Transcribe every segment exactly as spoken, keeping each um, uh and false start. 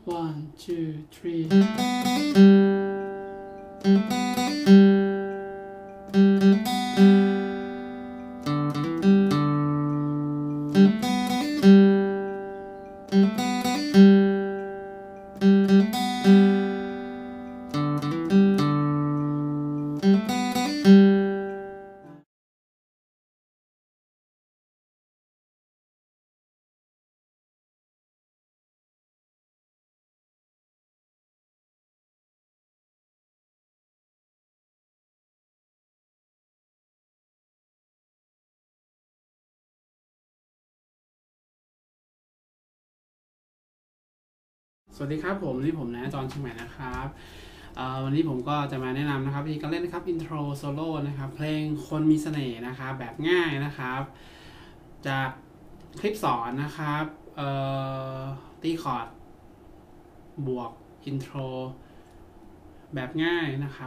one two threeสวัสดีครับผมนี่ผมนะจอห์นเชียงใหม่นะครับวันนี้ผมก็จะมาแนะนำนะครับวิธีการเล่นนะครับอินโทรโซโล่นะครับเพลงคนมีเสน่ห์นะครับแบบง่ายนะครับจากคลิปสอนนะครับตีคอร์ดบวกอินโทรแบบง่ายนะครับ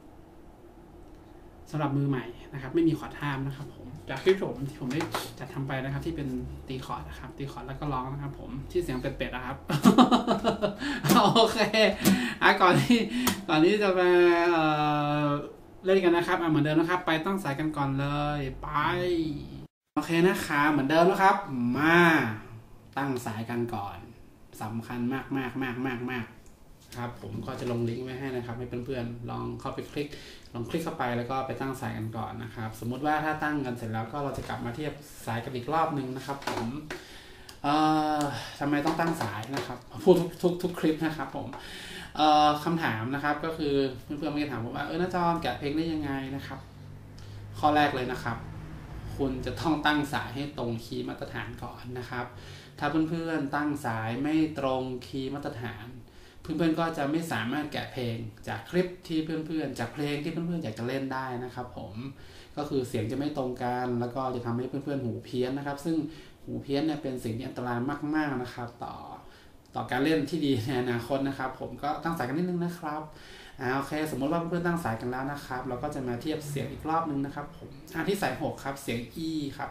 สำหรับมือใหม่นะครับไม่มีคอร์ดห้ามนะครับผมจากคลิปผมที่ผมได้จัดทำไปนะครับที่เป็นตีคอร์ดนะครับตีคอร์ดแล้วก็ร้องนะครับผมที่เสียงเป็ดๆนะครับ โอเคอ่ะก่อนที่ก่อนที่จะมาเอ่อเล่นกันนะครับอ่ะเหมือนเดิมนะครับไปตั้งสายกันก่อนเลยไปโอเคนะคะเหมือนเดิมนะครับมาตั้งสายกันก่อนสำคัญมากมากมากมากมากครับผมก็จะลงลิงก์ไว้ให้นะครับให้เพื่อนๆลองเข้าไปคลิกลองคลิกเข้าไปแล้วก็ไปตั้งสายกันก่อนนะครับสมมุติว่าถ้าตั้งกันเสร็จแล้วก็เราจะกลับมาเทียบสายกันอีกรอบนึงนะครับผมเอ่อทำไมต้องตั้งสายนะครับพูดทุกทุกทุกคลิปนะครับผมเอ่อคำถามนะครับก็คือเพื่อนๆไม่ถามผมว่าเออน้าจอมแกะเพลงได้ยังไงนะครับข้อแรกเลยนะครับคุณจะต้องตั้งสายให้ตรงคีย์มาตรฐานก่อนนะครับถ้าเพื่อนๆตั้งสายไม่ตรงคีย์มาตรฐานเพื่อนๆก็จะไม่สามารถแกะเพลงจากคลิปที่เพื่อนๆจากเพลงที่เพื่อนๆอยากจะเล่นได้นะครับผมก็คือเสียงจะไม่ตรงกันแล้วก็จะทำให้เพื่อนๆหูเพี้ยนนะครับซึ่งหูเพี้ยนเนี่ยเป็นสิ่งที่อันตรายมากๆนะครับต่อต่อการเล่นที่ดีในอนาคตนะครับผมก็ตั้งสายกันนิดนึงนะครับอ่าโอเคสมมติว่าเพื่อนๆตั้งสายกันแล้วนะครับเราก็จะมาเทียบเสียงอีกรอบนึงนะครับผมอ่าที่สายหกครับเสียง E ครับ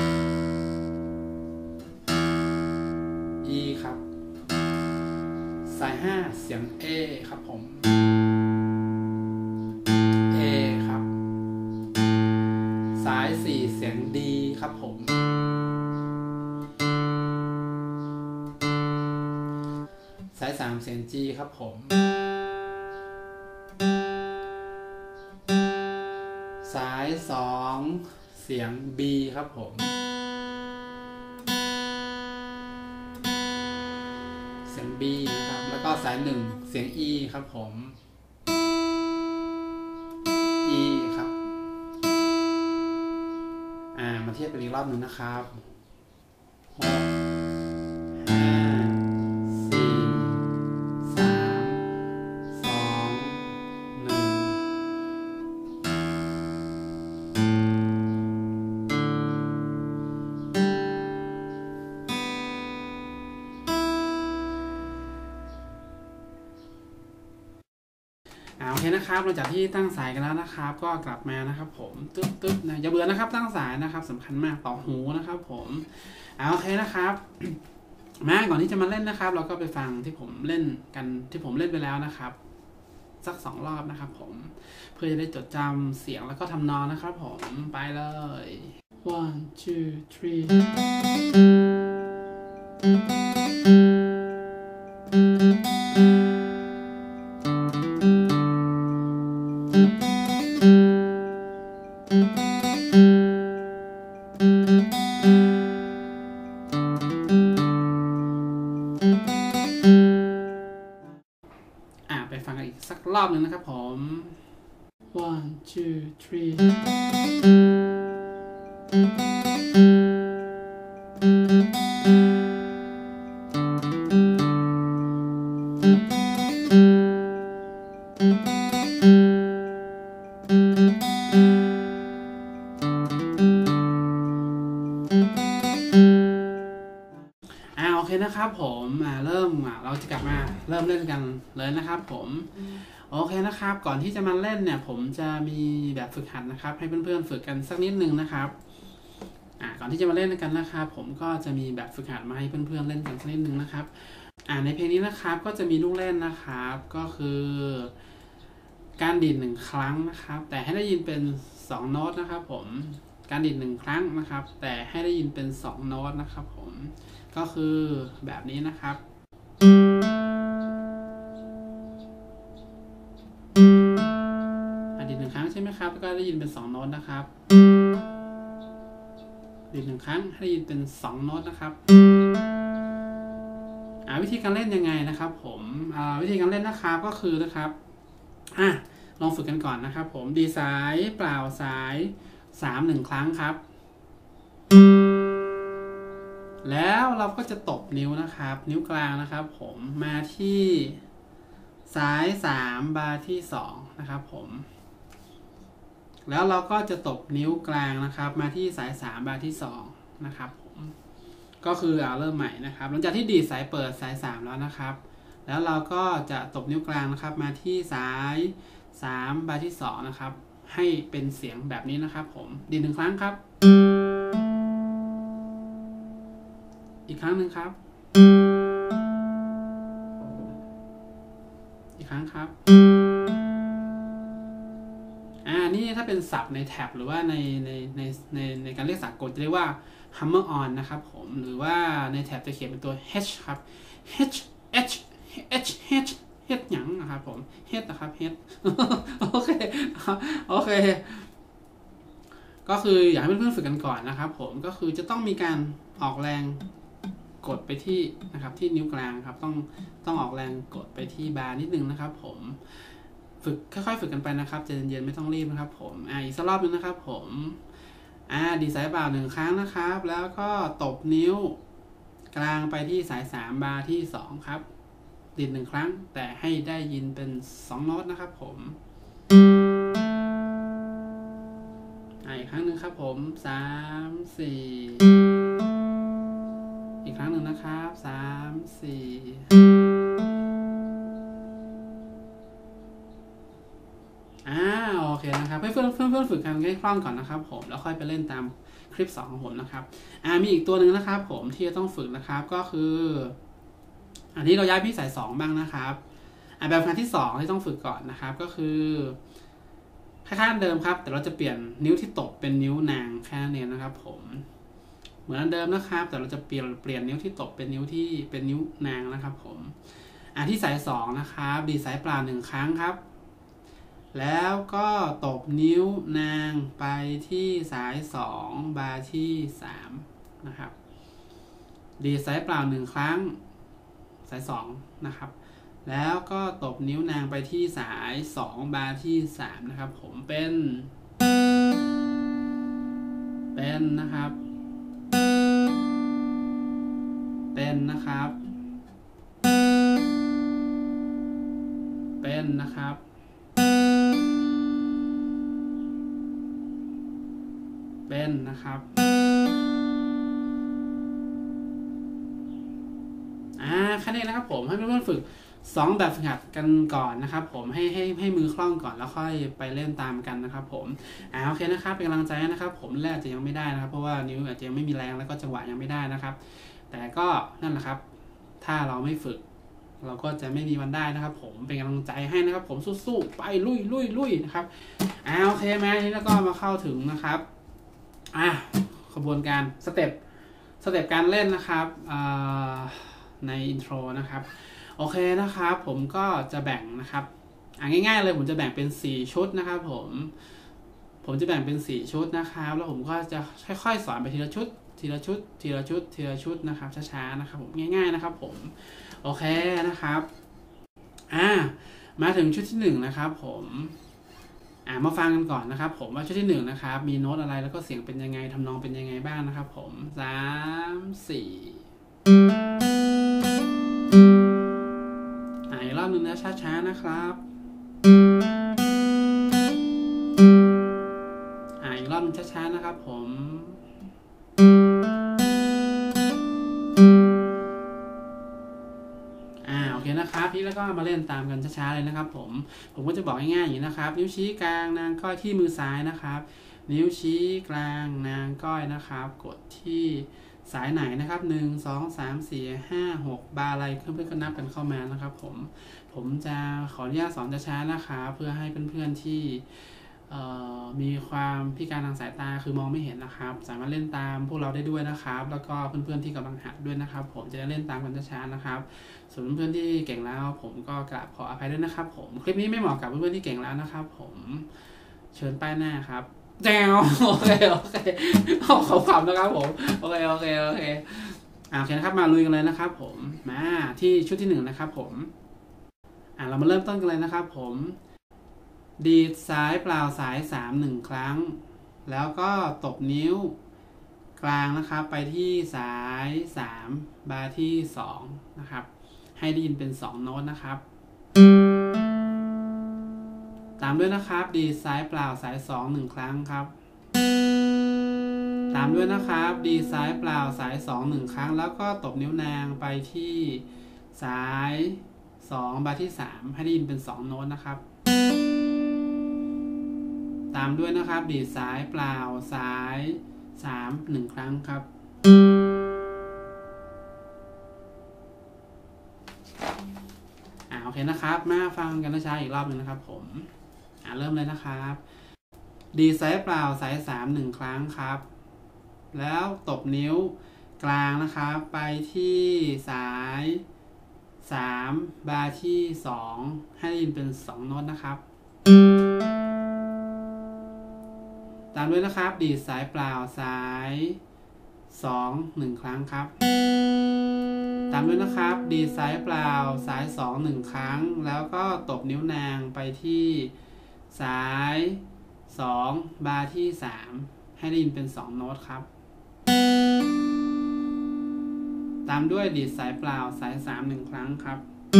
E ครับสายห้าเสียง A ครับผม A ครับสายสี่เสียง D ครับผมสายสามเสียง G ครับผมสายสองเสียง B ครับผมเสียง B นะครับแล้วก็สายหนึ่งเสียง E ครับผม E ครับอ่ามาเทียบกันอีกรอบหนึ่งนะครับหกห้าสี่สามสองหนึ่งโอเคนะครับหลังจากที่ตั้งสายกันแล้วนะครับก็กลับมานะครับผมตึ๊บตึ๊บนะอย่าเบื่อนะครับตั้งสายนะครับสำคัญมากต่อหูนะครับผมโอเคนะครับมาก่อนที่จะมาเล่นนะครับเราก็ไปฟังที่ผมเล่นกันที่ผมเล่นไปแล้วนะครับสักสองรอบนะครับผมเพื่อจะได้จดจำเสียงแล้วก็ทำนองนะครับผมไปเลย one two threeไปฟังกันอีกสักรอบหนึ่งนะครับผม one two threeโอเคนะครับผมเริ่มเราจะกลับมาเริ่มเล่นกันเลยนะครับผมโอเคนะครับก่อนที่จะมาเล่นเนี่ยผมจะมีแบบฝึกหัดนะครับให้เพื่อนๆฝึกกันสักนิดนึงนะครับก่อนที่จะมาเล่นกันนะครับผมก็จะมีแบบฝึกหัดมาให้เพื่อนๆเล่นกันสักนิดนึงนะครับอ่าในเพลงนี้นะครับก็จะมีลูกเล่นนะครับก็คือการดีดหนึ่งครั้งนะครับแต่ให้ได้ยินเป็นสองโน้ตนะครับผมการดีดหนึ่งครั้งนะครับแต่ให้ได้ยินเป็นสองโน้ตนะครับผมก็คือแบบนี้นะครับดีดหนึ่งครั้งใช่ไหมครับแล้วก็ได้ยินเป็นสองโน้ตนะครับดีดหนึ่งครั้งให้ได้ยินเป็นสองโน้ตนะครับวิธีการเล่นยังไงนะครับผมวิธีการเล่นนะครับก็คือนะครับอ่ะลองฝึกกันก่อนนะครับผมดีสายเปล่าสายสามหนึ่งครั้งครับแล้วเราก็จะตบนิ้วนะครับนิ้วกลางนะครับผมมาที่สายสามบาร์ที่สองนะครับผมแล้วเราก็จะตบนิ้วกลางนะครับมาที่สายสามบาร์ที่สองนะครับผมก็คือเอาเริ่มใหม่นะครับหลังจากที่ดีดสายเปิดสายสามแล้วนะครับแล้วเราก็จะตบนิ้วกลางนะครับมาที่สายสามบาร์ที่สองนะครับให้เป็นเสียงแบบนี้นะครับผมดีดหนึ่งครั้งครับอีกครั้งหนึ่งครับอีกครั้งครับอ่านี่ถ้าเป็นศัพท์ในแท็บหรือว่าในในในในในการเรียกสากลจะเรียกว่า hammer on นะครับผมหรือว่าในแท็บจะเขียนเป็นตัว h ครับ h h h h h หยังนะครับผม h นะครับ h โอเคโอเคก็คืออยากให้เพื่อนๆฝึกกันก่อนนะครับผมก็คือจะต้องมีการออกแรงกดไปที่นะครับที่นิ้วกลางครับต้องต้องออกแรงกดไปที่บาร์นิดนึงนะครับผมฝึกค่อยๆฝึกกันไปนะครับใจเย็นๆไม่ต้องรีบนะครับผมอ่าอีกสักรอบนึงนะครับผมอ่าดีสายเปล่าหนึ่งครั้งนะครับแล้วก็ตบนิ้วกลางไปที่สายสามบาร์ที่สองครับดีดหนึ่งครั้งแต่ให้ได้ยินเป็นสองโน้ตนะครับผมอีกครั้งหนึ่งครับผมสามสี่อีกครั้งหนึ่งนะครับสามสี่อ่าโอเคนะครับให้เพื่อนเพื่อนเพื่อนฝึกกันให้คล่องก่อนนะครับผมแล้วค่อยไปเล่นตามคลิปสองของผมนะครับอ่ามีอีกตัวหนึ่งนะครับผมที่จะต้องฝึกนะครับก็คืออันนี้เราย้ายพี่สายสองบ้างนะครับอ่าแบบงานที่สองที่ต้องฝึกก่อนนะครับก็คือคล้ายๆเดิมครับแต่เราจะเปลี่ยนนิ้วที่ตบเป็นนิ้วนางแค่นี้นะครับผมเหมือนเดิมนะครับแต่เราจะเปลี่ยนเปลี่ยนนิ้วที่ตบเป็นนิ้วที่เป็นนิ้วนางนะครับผมอ่าที่สายสองนะครับดีสายเปล่าหนึ่งครั้งครับแล้วก็ตบนิ้วนางไปที่สายสองบาร์ที่สามนะครับดีสายเปล่าหนึ่งครั้งสายสองนะครับแล้วก็ตบนิ้วนางไปที่สายสองบาร์ที่สามนะครับผมเป็นเป็นนะครับเป็นนะครับเป็นนะครับเป็นนะครับอ่าแค่นี้นะครับผมให้เพื่อนๆฝึกสองแบบฝึกหัดกันก่อนนะครับผมให้ให้ให้มือคล่องก่อนแล้วค่อยไปเล่นตามกันนะครับผมอ่าโอเคนะครับเป็นกำลังใจนะครับผมแรกจะยังไม่ได้นะครับเพราะว่านิ้วอาจจะยังไม่มีแรงแล้วก็จังหวะยังไม่ได้นะครับแต่ก็นั่นแหละครับถ้าเราไม่ฝึกเราก็จะไม่มีวันได้นะครับผมเป็นกำลังใจให้นะครับผมสู้ๆไปลุยลุยลุยนะครับอ่าโอเคไหมทีนี้แล้วก็มาเข้าถึงนะครับอ่ะขบวนการสเต็ปสเต็ปการเล่นนะครับในอินโทรนะครับโอเคนะครับผมก็จะแบ่งนะครับอ่ะง่ายๆเลยผมจะแบ่งเป็นสี่ชุดนะครับผมผมจะแบ่งเป็นสี่ชุดนะครับแล้วผมก็จะค่อยๆสอนไปทีละชุดทีละชุดทีละชุดทีละชุดนะครับช้าๆนะครับผมง่ายๆนะครับผมโอเคนะครับอ่ามาถึงชุดที่หนึ่งนะครับผมอ่ามาฟังกันก่อนนะครับผมว่าชุดที่หนึ่งนะครับมีโน้ตอะไรแล้วก็เสียงเป็นยังไงทำนองเป็นยังไงบ้างนะครับผมสามสี่อ่าอีกรอบหนึ่งนะช้าๆนะครับอ่าอีกรอบนึงช้าๆนะครับผมนะครับพี่แล้วก็มาเล่นตามกันช้าๆเลยนะครับผมผมก็จะบอกง่ายๆอย่างนี้นะครับนิ้วชี้กลางนางก้อยที่มือซ้ายนะครับนิ้วชี้กลางนางก้อยนะครับกดที่สายไหนนะครับหนึ่งสองสามสี่ห้าหกบาร์อะไรเพื่อนๆก็นับกันเข้ามานะครับผมผมจะขออนุญาตสอนช้าๆนะคะเพื่อให้เพื่อนๆที่มีความพิการทางสายตาคือมองไม่เห็นนะครับสามารถเล่นตามพวกเราได้ด้วยนะครับแล้วก็เพื่อนๆที่กำลังหัดด้วยนะครับผมจะได้เล่นตามกันช้าๆนะครับส่วนเพื่อนๆที่เก่งแล้วผมก็กราบขออภัยด้วยนะครับผมคลิปนี้ไม่เหมาะกับเพื่อนๆที่เก่งแล้วนะครับผมเชิญป้ายหน้าครับแจวโอเคโอเคเอาเขาขำนะครับผมโอเคโอเคโอเคโอเคนะครับมาลุยกันเลยนะครับผมมาที่ชุดที่หนึ่งนะครับผมอ่าเรามาเริ่มต้นกันเลยนะครับผมดีดซ้ายเปล่าสายสามหนึ่งครั้งแล้วก็ตบนิ้วกลางนะครับไปที่สายสามบาร์ที่สองนะครับให้ได้ยินเป็นสองโน้ตนะครับตามด้วยนะครับดีดซ้ายเปล่าสายสองหนึ่งครั้งครับตามด้วยนะครับดีดซ้ายเปล่าสายสองหนึ่งครั้งแล้วก็ตบนิ้วนางไปที่สายสองบาร์ที่สามให้ได้ยินเป็นสองโน้ตนะครับตามด้วยนะครับดีดซ้ายเปล่าสายสามหนึ่งครั้งครับอ่าโอเคนะครับมาฟังกันช้าๆอีกรอบหนึ่งนะครับผมอ่าเริ่มเลยนะครับดีดซ้ายเปล่าสายสามหนึ่งครั้งครับแล้วตบนิ้วกลางนะครับไปที่สายสามบาร์ที่สองให้ได้ยินเป็นสองโน้ตนะครับตามด้วยนะครับดีดสายเปล่าสายสองหนึ่งครั้งครับตามด้วยนะครับดีดสายเปล่าสายสองหนึ่งครั้งแล้วก็ตบนิ้วนางไปที่สายสองบาร์ที่สามให้ได้ยินเป็นสองโน้ตครับตามด้วยดีดสายเปล่าสายสามหนึ่งครั้งครับ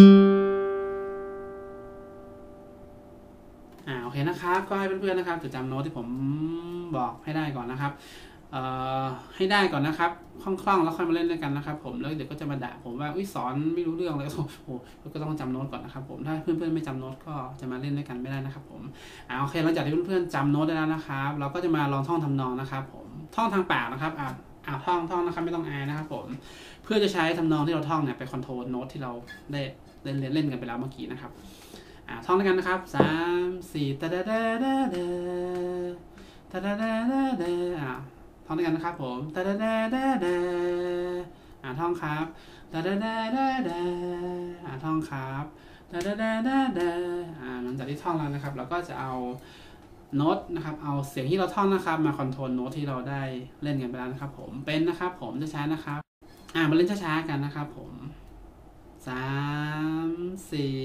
อ่าโอเคนะครับก็ให้เพื่อนๆนะครับจดจำโน้ตที่ผมบอกให้ได้ก่อนนะครับเอ่อให้ได้ก่อนนะครับคล่องๆแล้วค่อยมาเล่นด้วยกันนะครับผมแล้วเดี๋ยวก็จะมาด่าผมว่าอุ้ยสอนไม่รู้เรื่องเลยโอ้โหก็ต้องจำโน้ตก่อนนะครับผมถ้าเพื่อนๆไม่จำโน้ตก็จะมาเล่นด้วยกันไม่ได้นะครับผมอ่าโอเคหลังจากที่เพื่อนๆจำโน้ตได้แล้วนะครับเราก็จะมาลองท่องทำนองนะครับผมท่องทางปากนะครับอ่าอ่าท่องท่องนะครับไม่ต้องอายนะครับผมเพื่อจะใช้ทำนองที่เราท่องเนี่ยไปคอนโทรลโน้ตที่เราได้เล่นเล่นกันไปแล้วเมื่อกี้นะครับอ่าท่องด้วยกันนะครับสามสี่ตะดะดะดะดะตะดะดะดะดะอ่าท่องด้วยกันนะครับผมตะดะดะดะดะอ่าท่องครับตะดะดะดะดะอ่าท่องครับตะดะดะดะดะอ่าหลังจากที่ท่องแล้วนะครับเราก็จะเอาโน้ตนะครับเอาเสียงที่เราท่องนะครับมาคอนโทรลโน้ตที่เราได้เล่นกันไปแล้วนะครับผมเป็นนะครับผมจะใช้นะครับอ่ามาเล่นช้าๆกันนะครับผมสามสี่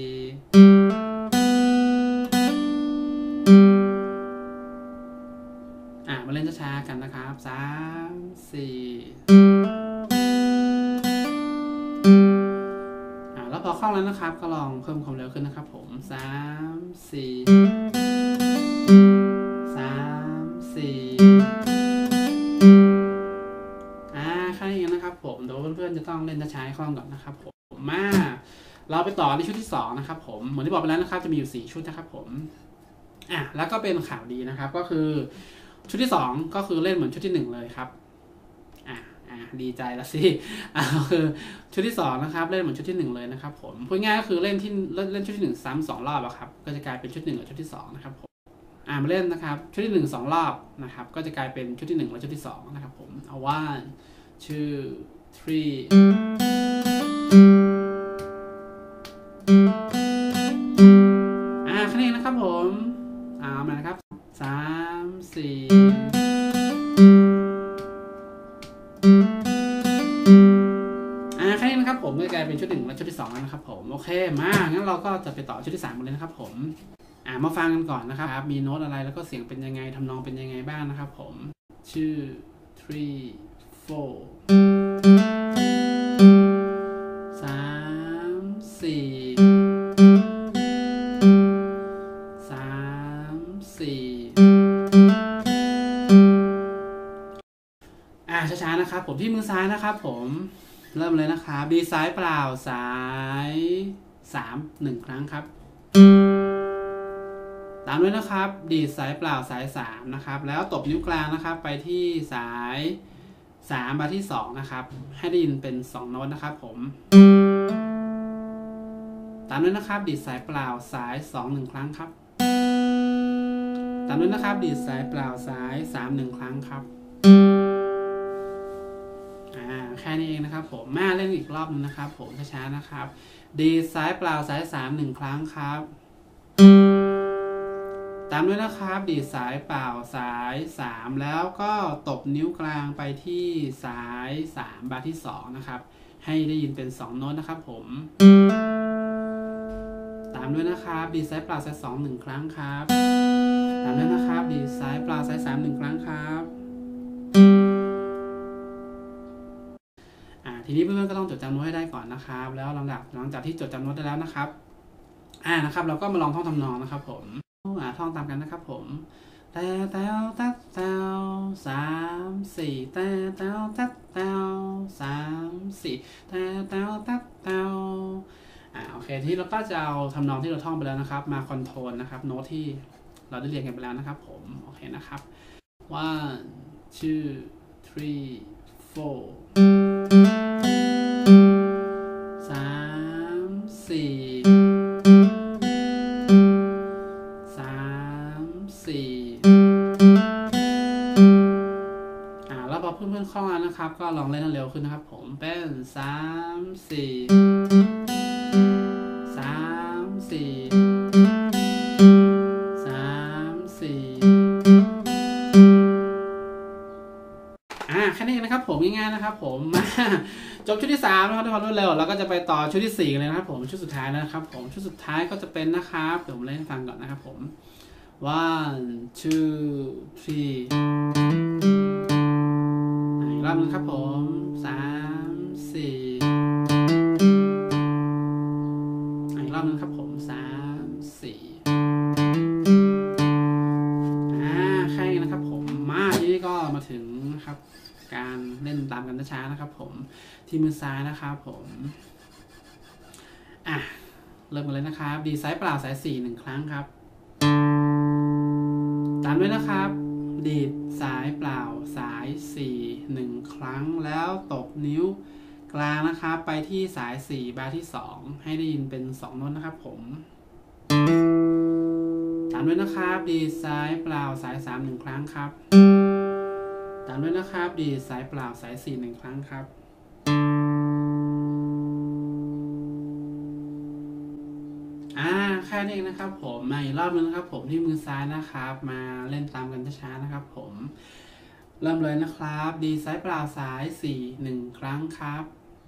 อ่ามาเล่นช้าๆกันนะครับสามสี่อ่าแล้วพอคล่องแล้วนะครับก็ลองเพิ่มความเร็วขึ้นนะครับผมสามสี่สามสี่อ่าแค่นี้นะครับผมเดี๋ยวเพื่อนๆจะต้องเล่นช้าๆให้คล่องก่อนนะครับผมมาเราไปต่อในชุดที่สองนะครับผมเหมือนที่บอกไปแล้วนะครับจะมีอยู่สี่ชุดนะครับผมอ่ะแล้วก็เป็นข่าวดีนะครับก็คือชุดที่สองก็คือเล่นเหมือนชุดที่หนึ่งเลยครับอ่ะอ่ะดีใจละสิอ่ะคือชุดที่สองนะครับเล่นเหมือนชุดที่หนึ่งเลยนะครับผมพูดง่ายก็คือเล่นที่เล่นชุดที่หนึ่งซ้ำสองรอบอะครับก็จะกลายเป็นชุดหนึ่งกับชุดที่สองนะครับผมอ่ะมาเล่นนะครับชุดที่หนึ่งสองรอบนะครับก็จะกลายเป็นชุดที่หนึ่งและชุดที่สองนะครับผมเอา one two threeอ่าแค่นี้นะครับผมอ่ามานะครับสามสี่อ่าแค่นี้นะครับผมก็กลายเป็นชุดหนึ่งและชุดที่สองแล้วนะครับผมโอเคมางั้นเราก็จะไปต่อชุดที่สามกันเลยนะครับผมอ่ามาฟังกันก่อนนะครับมีโน้ตอะไรแล้วก็เสียงเป็นยังไงทำนองเป็นยังไงบ้างนะครับผมชื่อ three four สามสี่สามสี่อ่าช้าๆนะครับผมที่มือซ้ายนะครับผมเริ่มเลยนะครับดีซ้ายเปล่าสายสามหนึ่งครั้งครับตามด้วยนะครับดีดสายเปล่าสายสามนะครับแล้วตบนิ้วกลางนะครับไปที่สายสามบาร์ที่สองนะครับให้ได้ยินเป็นสองโน้ตนะครับผมตามด้วยนะครับดีดสายเปล่าสายสองหนึ่งครั้งครับตามด้วยนะครับดีดสายเปล่าสายสามหนึ่งครั้งครับอ่าแค่นี้เองนะครับผมมาเล่นอีกรอบนึงนะครับผมช้าๆนะครับดีดสายเปล่าสายสามหนึ่งครั้งครับตามด้วยนะครับดีดสายเปล่าสายสามแล้วก็ตบนิ้วกลางไปที่สายสามบาร์ที่สองนะครับให้ได้ยินเป็นสองโน้ตนะครับผมตามด้วยนะครับดีดสายเปล่าสายสองหนึ่งครั้งครับตามด้วยนะครับดีดสายเปล่าสายสามหนึ่งครั้งครับอ่าทีนี้เพื่อนๆก็ต้องจดจำโน้ตให้ได้ก่อนนะครับแล้วหลังจากหลังจากที่จดจำโน้ตได้แล้วนะครับอ่านะครับเราก็มาลองท่องทำนองนะครับผมอ่าท่องตามกันนะครับผมแต่แต้วตัดแต้วสามสี่แต่แต้วตัดแต้วสามสี่แต่แต้วตัดแต้วอ่าโอเคทีนี้เราก็จะเอาทำนองที่เราท่องไปแล้วนะครับมาคอนโทรลนะครับโน้ตที่เราได้เรียนกันไปแล้วนะครับผมโอเคนะครับ one two three four สามสี่สามสี่อ่าแล้วพอเพื่อนๆคล่องแล้วนะครับก็ลองเล่นเร็วขึ้นนะครับผมเป็นสามสี่สามสี่สามสี่อ่าแค่นี้นะครับผมง่ายๆนะครับผมมาจบชุดที่สามนะครับด้วยความรวดเร็วแล้วก็จะไปต่อชุดที่สี่เลยนะครับผมชุดสุดท้ายนะครับผมชุดสุดท้ายก็จะเป็นนะครับเดี๋ยวผมเล่นให้ฟังก่อนนะครับผม one two three อีกรอบนึงครับผมสามสี่อีกรอบนึงครับผมสามสี่อ่าแค่นี้นะครับผมมาทีนี้ก็มาถึงนะครับการเล่นตามกันช้าๆนะครับผมที่มือซ้ายนะครับผมอ่ะเริ่มกันเลยนะครับดีสายเปล่าสายสี่หนึ่งครั้งครับตามด้วยนะครับดีดสายเปล่าสายสี่หนึ่งครั้งแล้วตบนิ้วกลางนะครับไปที่สายสี่บาร์ที่สองให้ได้ยินเป็นสองโน้ตนะครับผมตามด้วยนะครับดีดสายเปล่าสายสามหนึ่งครั้งครับตามด้วยนะครับดีดสายเปล่าสายสี่หนึ่งครั้งครับอ่าแค่นี้เองนะครับผมมาอีกรอบนึงนะครับผมที่มือซ้ายนะครับมาเล่นตามกันช้าๆนะครับผมเริ่มเลยนะครับดีสายเปล่าสายสี่หนึ่งครั้งครับ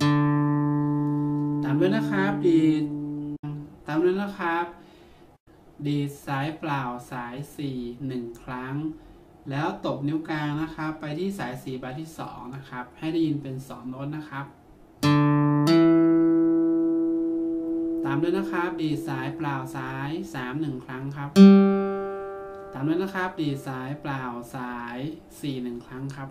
ตามด้วยนะครับดีตามด้วยนะครับดีสายเปล่าสายสี่หนึ่งครั้งแล้วตบนิ้วกลางนะครับไปที่สายสี่บาร์ที่สองนะครับให้ได้ยินเป็นสองโน้ตนะครับตามด้วยนะครับดีสายเปล่าสายสามหนึ่งครั้งครับตามด้วยนะครับดีสายเปล่าสายสี่หนึ่งครั้งครับ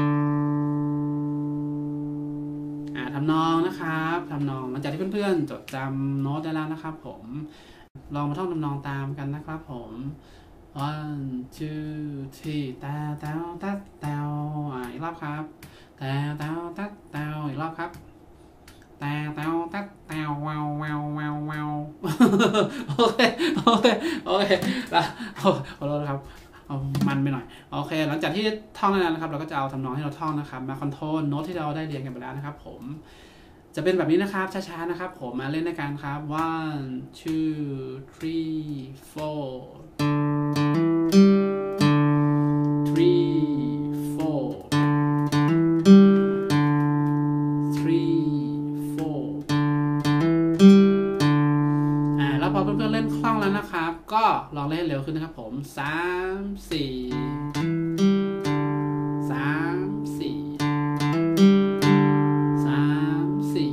อ่าทำนองนะครับทำนองหลังจากที่เพื่อนๆจดจำโน้ตได้แล้วนะครับผมลองมาท่องทำนองตามกันนะครับผม one two three ตาเต้าตัดเต้าอ่าอีกรอบครับตาเต้าตัดเต้าอีกรอบครับตาเต้าตัดเต้าวาววาววาววาวโอเคโอเคโอเคแล้วขอโทษครับเอามันไปหน่อยโอเคหลังจากที่ท่องแล้วนะครับเราก็จะเอาทำนองที่เราท่องนะครับมาคอนโทรลโน้ตที่เราได้เรียนกันไปแล้วนะครับผมจะเป็นแบบนี้นะครับช้าๆนะครับผมมาเล่นด้วยกันครับ one two three four three four three four อ่าแล้วพอเพื่อนๆเล่นคล่องแล้วนะครับก็ลองเล่นเร็วขึ้นนะครับผมสามสี่สามสี่สามสี่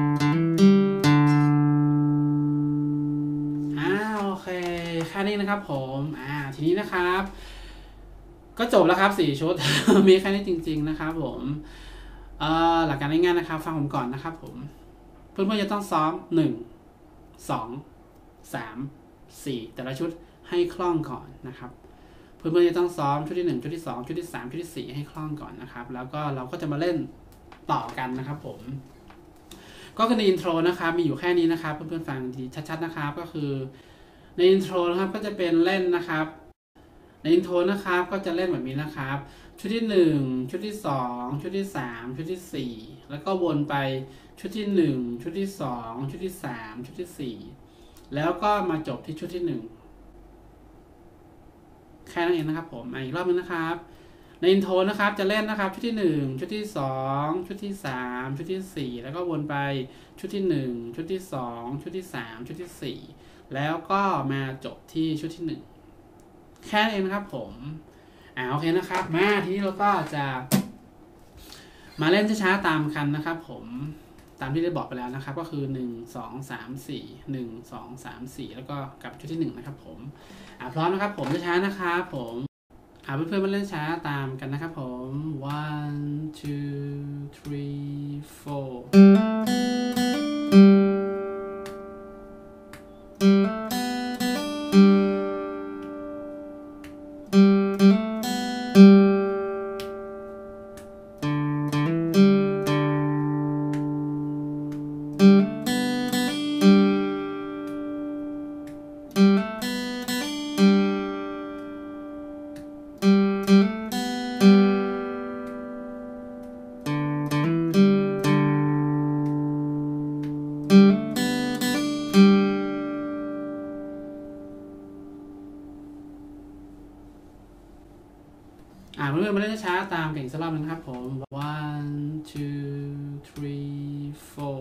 อ่าโอเคแค่นี้นะครับผมอ่าทีนี้นะครับก็จบแล้วครับสี่ชุด มีแค่นี้จริงๆนะครับผมเอ่อหลักการง่ายๆนะครับฟังผมก่อนนะครับผมเพื่อนๆจะต้องซ้อมหนึ่งสองสามสี่แต่ละชุดให้คล่องก่อนนะครับเพื่อนๆจะต้องซ้อมชุดที่หนึ่งชุดที่สองชุดที่สามชุดที่สี่ให้คล่องก่อนนะครับแล้วก็เราก็จะมาเล่นต่อกันนะครับผมก็คือในอินโทรนะครับมีอยู่แค่นี้นะครับเพื่อนๆฟังทีชัดๆนะครับก็คือในอินโทรนะครับก็จะเป็นเล่นนะครับในอินโทรนะครับก็จะเล่นแบบนี้นะครับชุดที่หนึ่งชุดที่สองชุดที่สามชุดที่สี่แล้วก็วนไปชุดที่หนึ่งชุดที่สองชุดที่สามชุดที่สี่แล้วก็มาจบที่ชุดที่หนึ่งแค่นั้นเองนะครับผมอีกรอบนึงนะครับในอินโทรนะครับจะเล่นนะครับชุดที่หนึ่งชุดที่สองชุดที่สามชุดที่สี่แล้วก็วนไปชุดที่หนึ่งชุดที่สองชุดที่สามชุดที่สี่แล้วก็มาจบที่ชุดที่หนึ่งแค่นั้นเองนะครับผมอ่าโอเคนะครับมาทีนี้เราก็จะมาเล่นช้าๆตามกันนะครับผมตามที่ได้บอกไปแล้วนะครับก็คือหนึ่ง สอง สาม สี่ หนึ่ง สอง สาม สี่แล้วก็กลับชุดที่หนึ่งนะครับผมอ่าพร้อมนะครับผมช้าๆนะครับผมอ่าเพื่อนๆมาเล่นช้าตามกันนะครับผม one two three fourอ่าเพื่อนๆมาเล่นช้าตามกันอีกสักรอบนึงนะครับผม one two three four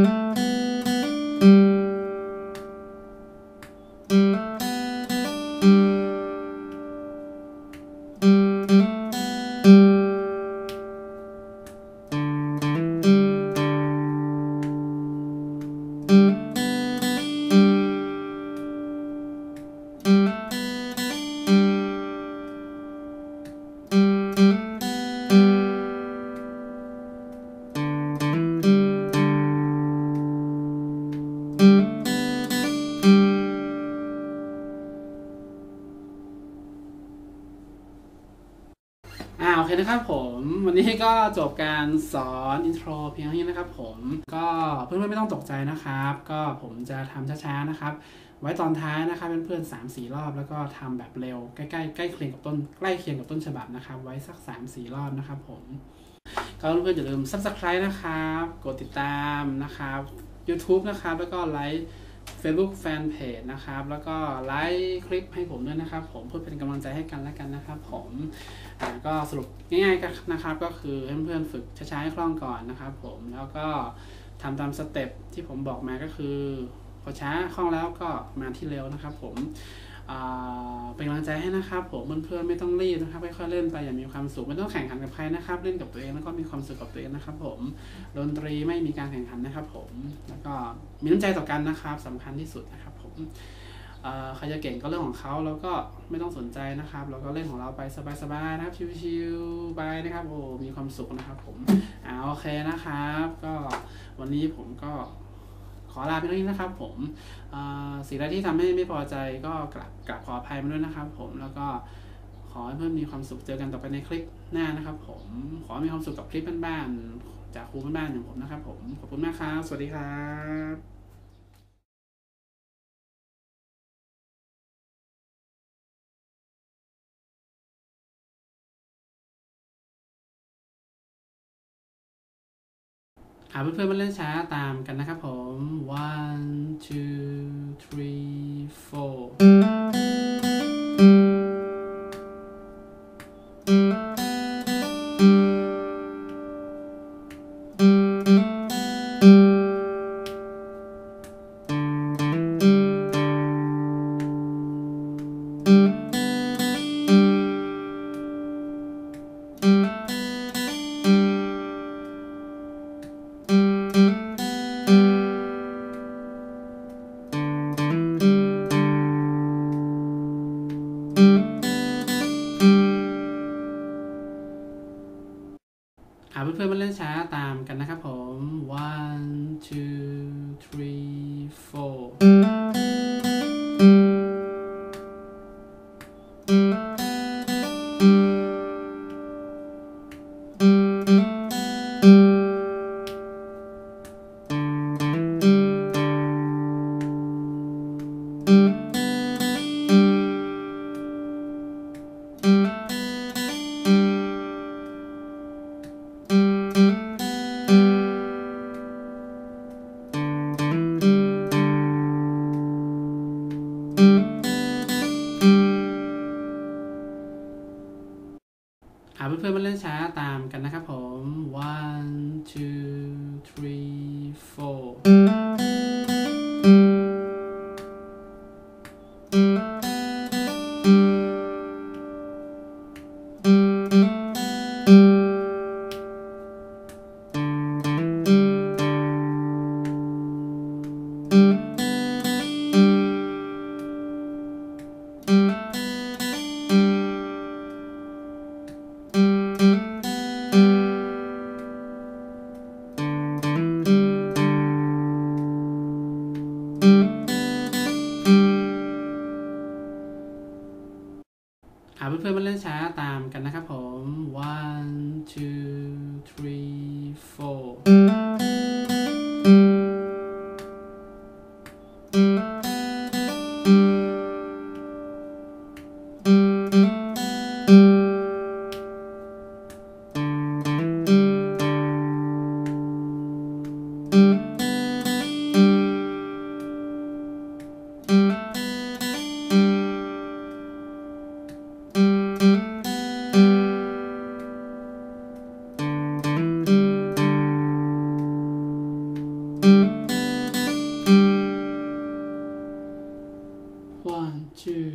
อ่าโอเคนะครับผมวันนี้ก็จบการสอนอินโทรเพียงเท่านี้นะครับผมก็เพื่อนๆไม่ต้องตกใจนะครับก็ผมจะทำช้าๆนะครับไว้ตอนท้ายนะครับเพื่อนๆสามสี่รอบแล้วก็ทำแบบเร็วใกล้ๆใกล้เคียงกับต้นใกล้เคียงกับต้นฉบับนะครับไว้สักสามสี่รอบนะครับผมก็เพื่อนๆอย่าลืม ซับสไครบ์ นะครับกดติดตามนะครับ ยูทูบ นะครับแล้วก็ไลค์Facebook Fanpage นะครับแล้วก็ไลค์คลิปให้ผมด้วยนะครับผมเพื่อเป็นกำลังใจให้กันและกันนะครับผมก็สรุปง่ายๆกันนะครับก็คือให้เพื่อนๆฝึกช้าๆให้คล่องก่อนนะครับผมแล้วก็ทำตามสเต็ปที่ผมบอกมาก็คือพอช้าคล่องแล้วก็มาที่เร็วนะครับผมเป็นกำลังใจให้นะครับผมเพื่อนๆไม่ต้องรีบนะครับค่อยๆเล่นไปอย่างมีความสุขไม่ต้องแข่งขันกับใครนะครับเล่นกับตัวเองแล้วก็มีความสุขกับตัวเองนะครับผมดนตรีไม่มีการแข่งขันนะครับผมแล้วก็มีน้ำใจต่อกันนะครับสำคัญที่สุดนะครับผมใครจะเก่งก็เรื่องของเขาแล้วก็ไม่ต้องสนใจนะครับเราก็เล่นของเราไปสบายๆนะครับชิวๆไปนะครับโอ้มีความสุขนะครับผมอ่าโอเคนะครับก็วันนี้ผมก็ขอลาไปเท่านี้นะครับผมสิ่งใดที่ทำให้ไม่พอใจก็กลับกลับขออภัยมาด้วยนะครับผมแล้วก็ขอให้เพื่อนมีความสุขเจอกันต่อไปในคลิปหน้านะครับผมขอมีความสุขกับคลิปบ้านๆจากครูบ้านๆอย่างผมนะครับผมขอบคุณมากครับสวัสดีครับเพื่อนๆมาเล่นช้าตามกันนะครับผม one two three fourเพื่อนๆมาเล่นช้าตามกันนะครับผม one two three four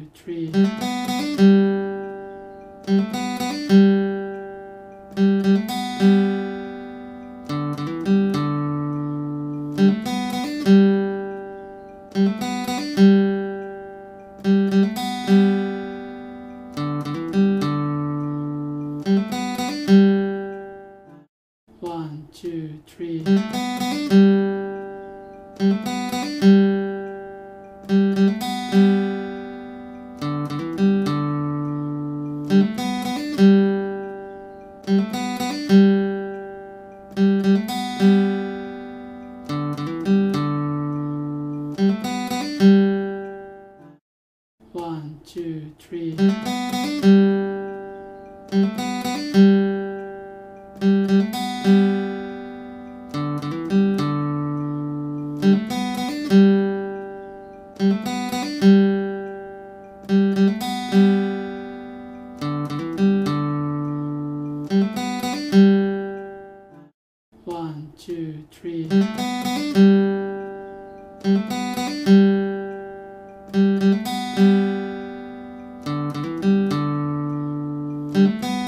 three one two three one two three one two three Thank you.